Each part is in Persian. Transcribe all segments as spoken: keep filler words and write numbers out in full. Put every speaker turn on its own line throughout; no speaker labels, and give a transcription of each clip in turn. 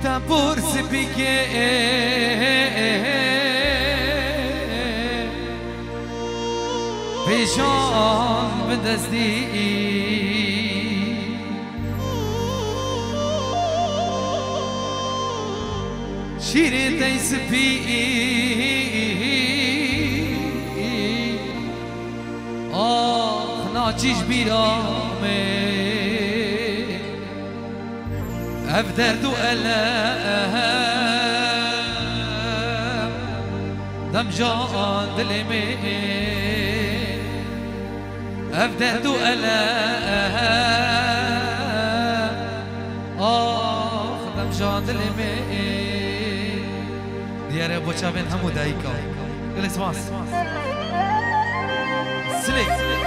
تبرز بگه پیشان بدستی شیره دیس پی آخ ناچیش بیرامه اف درد و الم دم جان دلمه اف درد و الم آخ دم جان دلمه دیاره بچه بین همو دایکا گل اسماس سلیک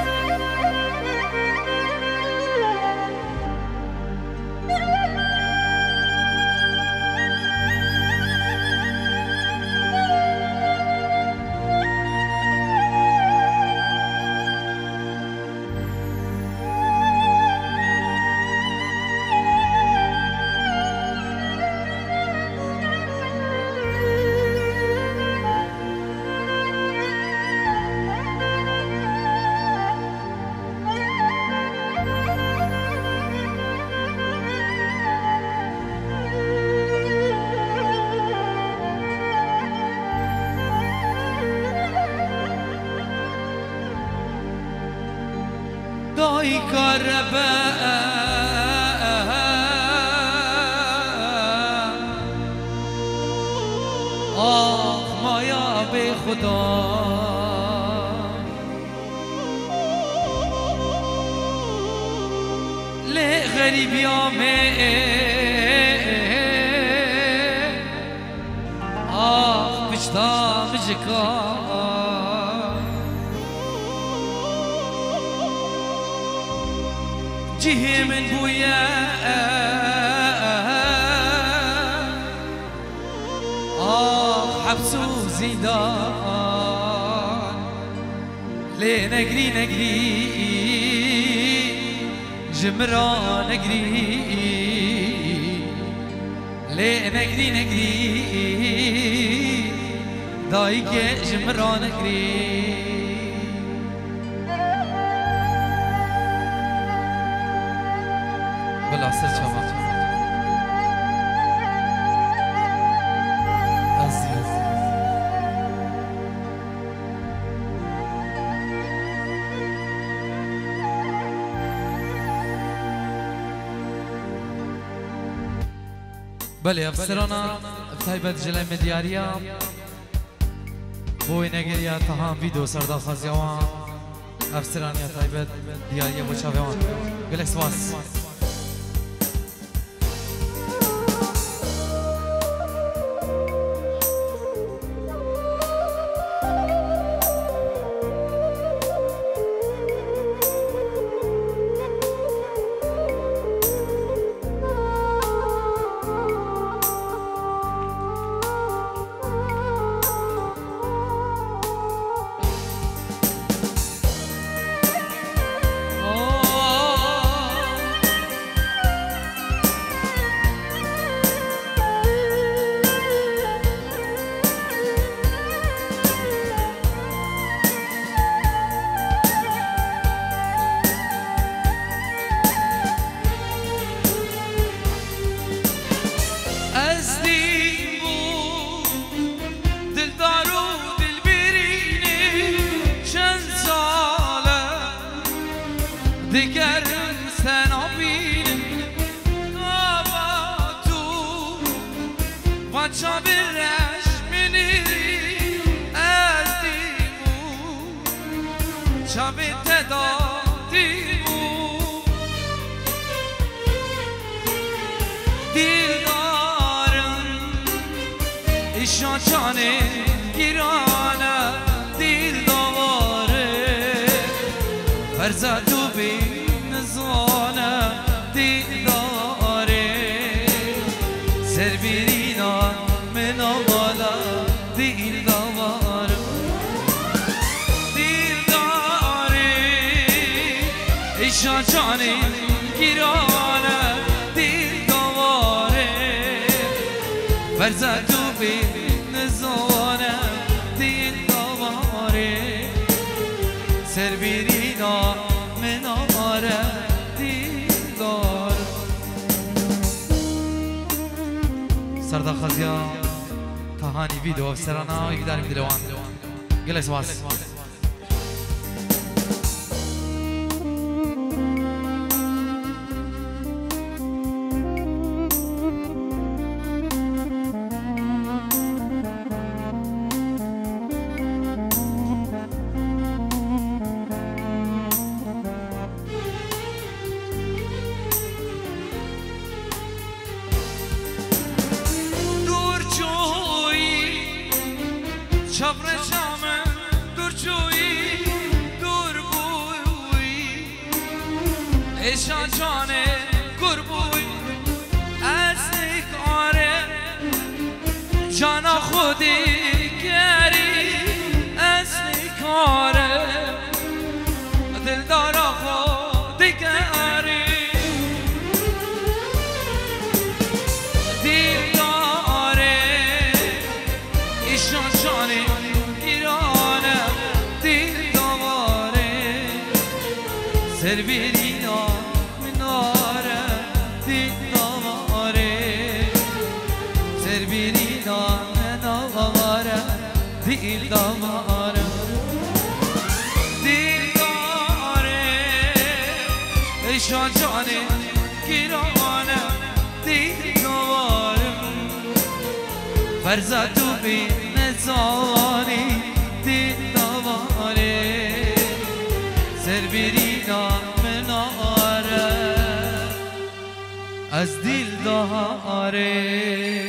دای کربه آخ مایا به خدا لی غریبیامه آخ بشتا مجکا جهه من بويا آه حبس و زندان ليه نجري نجري جمرا نجري ليه نجري نجري دايك جمرا نجري بلا سر چما عزیز بله افسرانا بتایبت جلای مدیاریا بوی نگریا تهام ویدو سردا خازیوان افسرانیا تایبت دیاریا بچاوان گلکس واس دیگر سنابین آباتو و چابرش منیری از دیمو چابه تدادیمو دیل دارم ایشان چانه گیرانه دیل داره فرزادو بی نزانه دیل داره سر بیرینان من آوالا دیل داره دیل داره ایشان چانه گیرانه دیل داره فرزد و بی نزانه دین دواره سر بیرینا مناره دیدار سردا خزیا تهانی ویدیو افسرانا یک داریم دلوان گله سواس چبر شامه دور چویی دور بویی ایشان جانه گر بوی از کاره جانا خودی گری از کاره دلدارا خودی گری دیداره ایشان جانه سر بیرینا مناره دین داماره سر بیرینا مناره دین داماره دین داره ایشان جانه گیرانه دین داماره فرزد و بی نزانی دین داماره سر بیرینا مناره از دل داره